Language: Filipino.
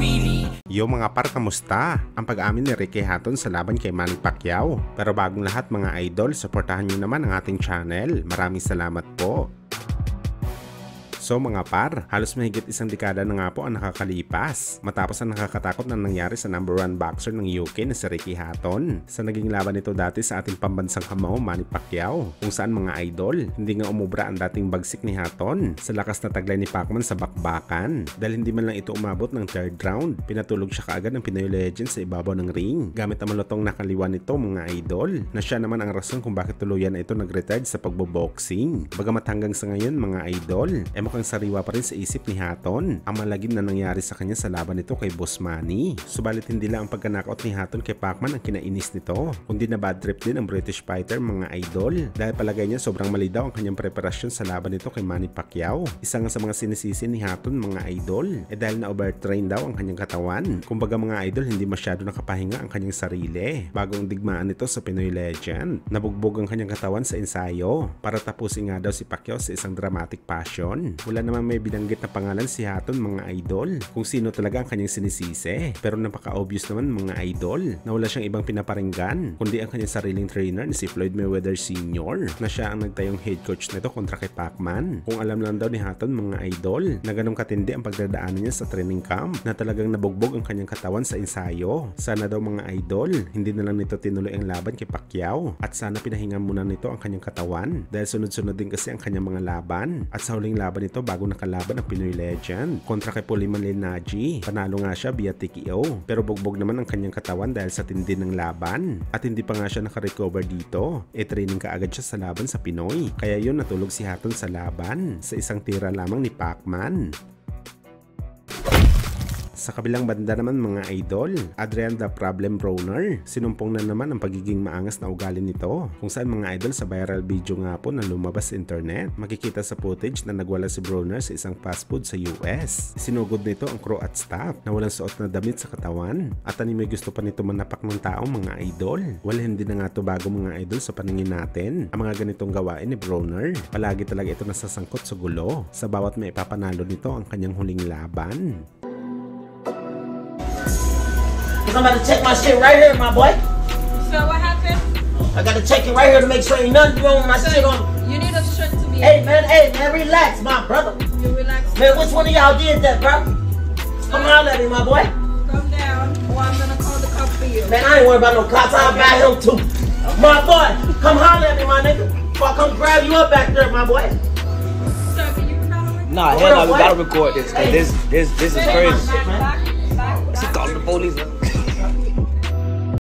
Yo mga par, kamusta? Ang pag-amin ni Ricky Hatton sa laban kay Manny Pacquiao. Pero bagong lahat mga idol, supportahan nyo naman ang ating channel. Maraming salamat po. So mga par, halos mahigit isang dekada na nga po ang nakakalipas matapos ang nakakatakot na nangyari sa #1 boxer ng UK na si Ricky Hatton sa naging laban nito dati sa ating pambansang kamao Manny Pacquiao, kung saan mga idol, hindi nga umubra ang dating bagsik ni Hatton sa lakas na taglay ni Pacman sa bakbakan dahil hindi man lang ito umabot ng 3rd round. Pinatulog siya kaagad ng Pinoy Legend sa ibabaw ng ring gamit ang malutong nakaliwa nito mga idol, na siya naman ang rason kung bakit tuluyan na ito nag-retired sa pagboboxing. Bagamat hanggang sa ngayon mga idol, mukhang sariwa pa rin sa isip ni Hatton ang malagim na nangyari sa kanya sa laban nito kay Boss Manny. Subalit hindi lang ang pagka-knockout ni Hatton kay Pacman ang kinainis nito, kundi na bad trip din ang British fighter mga idol dahil palagay niya sobrang mali daw ang kanyang preparasyon sa laban nito kay Manny Pacquiao. Isa nga sa mga sinisisi ni Hatton mga idol dahil na overtrain daw ang kanyang katawan. Kumbaga mga idol, hindi masyado nakapahinga ang kanyang sarili bagong digmaan nito sa Pinoy Legend. Nabugbog ang kanyang katawan sa ensayo para tapusin nga daw si Pacquiao sa isang dramatic passion. Wala naman may binanggit na pangalan si Hatton mga idol kung sino talaga ang kanyang sinisisi, pero napaka-obvious naman mga idol na wala siyang ibang pinaparinggan kundi ang kanyang sariling trainer na si Floyd Mayweather Sr. na siya ang nagtayong head coach nito kontra kay Pacman. Kung alam lang daw ni Hatton mga idol na ganong katindi ang pagdadaanan niya sa training camp na talagang nabugbog ang kanyang katawan sa ensayo. Sana daw mga idol hindi na lang nito tinuloy ang laban kay Pacquiao at sana pinahinga muna nito ang kanyang katawan dahil sunod-sunod din kasi ang kanyang mga laban. At sa huling laban nito bago nakalaban ang Pinoy Legend kontra kay Puliman Lenaji, panalo nga siya via TKO pero bugbog naman ang kanyang katawan dahil sa tindi ng laban at hindi pa nga siya nakarecover dito. Training kaagad siya sa laban sa Pinoy, kaya yun natulog si Hatton sa laban sa isang tira lamang ni Pacman. Sa kabilang banda naman mga idol, Adrian the Problem Broner, sinumpong na naman ang pagiging maangas na ugali nito, kung saan mga idol sa viral video nga po na lumabas sa internet, makikita sa footage na nagwala si Broner sa isang fast food sa US. Sinugod nito ang crew at staff na walang suot na damit sa katawan at may gusto pa nito manapak ng taong mga idol. Well, hindi na nga to bago mga idol sa paningin natin ang mga ganitong gawain ni Broner. Palagi talaga ito nasasangkot sa gulo sa bawat may ipapanalo nito ang kanyang huling laban. I'm about to check my shit right here, my boy. So what happened? I gotta check it right here to make sure ain't nothing wrong with my shit on. You need a shirt to be. Hey man, relax, my brother. You relax. Man, which one of y'all did that, bro? Come on, at me, my boy. Calm down, or I'm gonna call the cops for you. Man, I ain't worried about no cops. I'll buy him too. Okay. My boy, come holler at me, my nigga. Before I come grab you up back there, my boy. Sir, can you record? Nah, hell no, we gotta record this, cause this is crazy. Back. She calling the police.